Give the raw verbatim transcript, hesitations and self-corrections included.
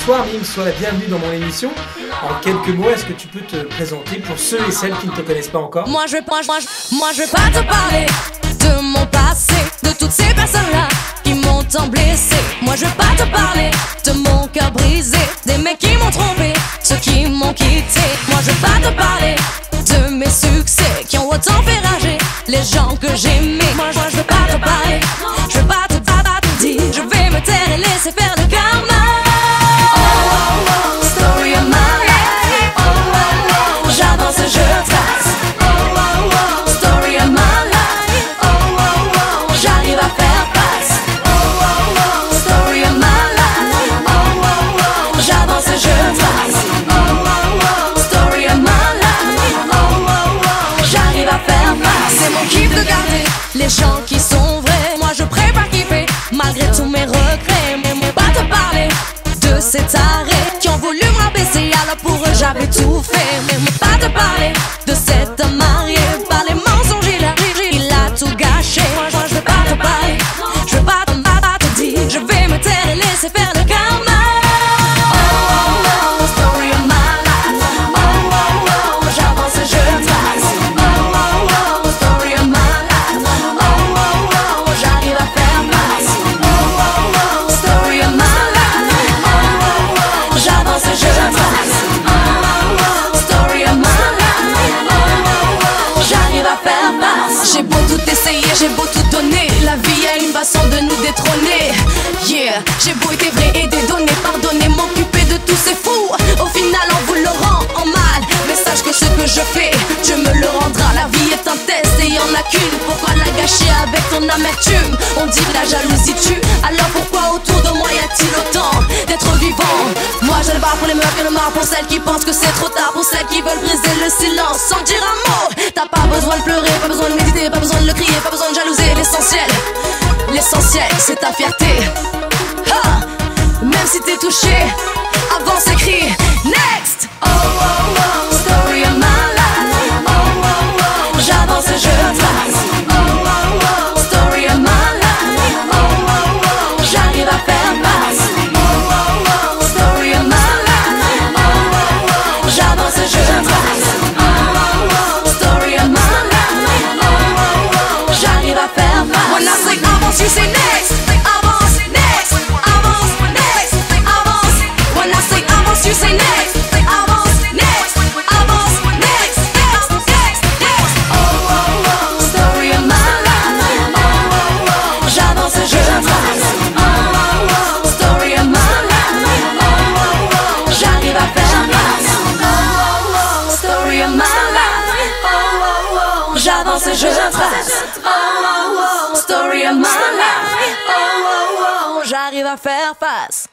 Bonsoir Mime, sois la bienvenue dans mon émission. En quelques mots, est-ce que tu peux te présenter pour ceux et celles qui ne te connaissent pas encore? Moi je, moi, moi, moi je vais pas te parler de mon passé, de toutes ces personnes-là qui m'ont tant blessé. Moi je vais pas te parler de mon cœur brisé, des mecs qui m'ont trompé, ceux qui m'ont quitté. Moi je vais pas te parler de mes succès qui ont autant fait rager les gens que j'aimais. Moi, moi je vais pas te parler, je vais pas te, pas, pas te dire, je vais me taire et laisser faire le karma. Oh oh oh, story of my life. Oh oh oh, j'avance, je trace. Oh oh oh, story of my life. Oh oh oh, j'arrive à faire face. Oh oh oh, story of my life. Oh oh oh, j'avance, je trace. Oh oh oh, story of my life. Oh oh oh, j'arrive à faire face. C'est mon kiff de garder les gens qui sont vrais. Moi je prépare kiffer malgré tous mes regrets. Mais moi pas te parler de ces tarés qui ont voulu me rabaisser, alors pour eux j'avais tout fait. Mais moi pas te parler de cet homme marié par les mensonges, il a, il a tout gâché. Moi, moi je vais pas te parler, je vais pas te, pas, pas te dire, je vais me taire et laisser faire le karma. Oh oh oh, story of my life. Oh oh oh, j'avance, je trace. Oh oh oh, story of my life. Oh oh oh, j'arrive à faire face. Oh oh oh, story of my life. Oh oh oh, j'avance, je trace. Oh oh oh, story of my life. Oh oh oh, j'arrive à faire face. J'ai beau tout essayer, j'ai beau tout donner, la vie a une façon de nous détrôner. Yeah, j'ai beau être vrai et dédonner, pardonner, m'occuper de tous ces fous. Au final on vous le rend en mal, mais sache que ce que je fais, Dieu me le rendra. La vie est un test et y en a qu'une, pourquoi la gâcher avec ton amertume? On dit que la jalousie tue, alors pourquoi autour de moi y a-t-il autant d'être vivant? Moi je ne bats pour les meufs et le marre, pour celles qui pensent que c'est trop tard, pour celles qui veulent briser le silence sans dire un mot. T'as pas besoin de pleurer, pas besoin de méditer, pas besoin de le crier, pas besoin de jalouser. L'essentiel, l'essentiel c'est ta fierté. Ha! Même si t'es touché, avance et crie next. Oh oh oh, story of my life. Oh oh oh, j'avance, je trace. Oh oh oh, story of my life. Oh oh oh, j'arrive à faire face. Oh oh oh, story of my life. Oh oh oh, j'avance, je trace. Oh oh oh, story of my life. Oh oh oh, j'arrive à faire face. When I say avance, you say next. Avance, next. Avance, next. Avance. When I say avance, you say next. Avance, next. Avance, next. Next, next, next. Oh oh oh, story of my life. Oh oh oh, j'avance, je trace. Oh oh oh, story of my life. Oh oh oh, j'arrive à faire face. Oh oh oh, story of my life. Oh oh oh, j'avance, je trace. Oh oh oh, story of my life. Oh oh oh, j'arrive à faire face.